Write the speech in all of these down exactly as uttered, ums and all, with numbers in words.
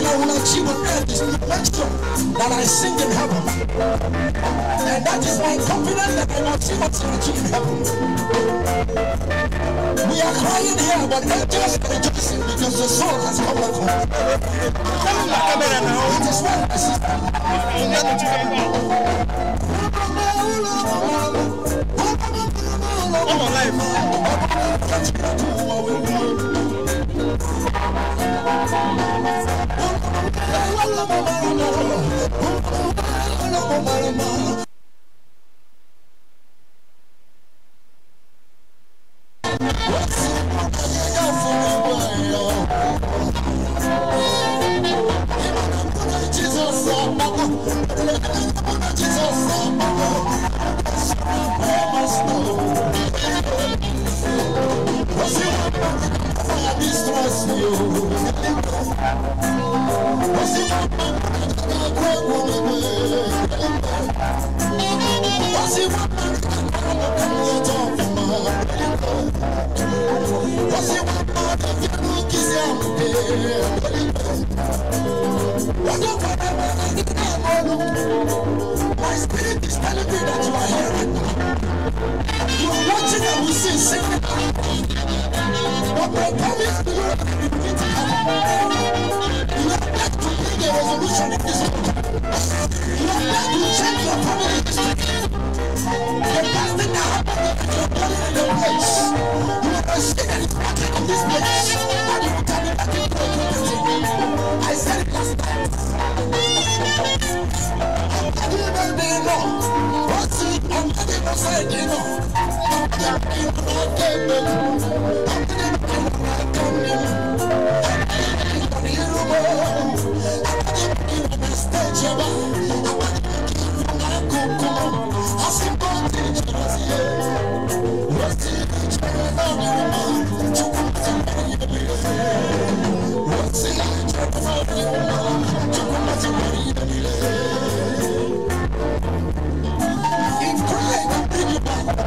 I will achieve on earth is the lecture that I sing in heaven. And that is my confidence that I will achieve what I achieve in heaven. We are crying here, but angels are rejoicing because the soul has come back home. It is well, my sister. I'm alive. My spirit is telling me that you are here right now. You are watching and we see singing. But my promise to you that you begin to come. You are back to bring a resolution in this country. You are back to change your family history. The best thing that happened is that you are dwelling in your place. You are a sin and it's back in this place. And you will come back into the community. I said it last night. I'm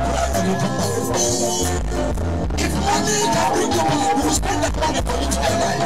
If money can bring you back, you will spend that money for you to life.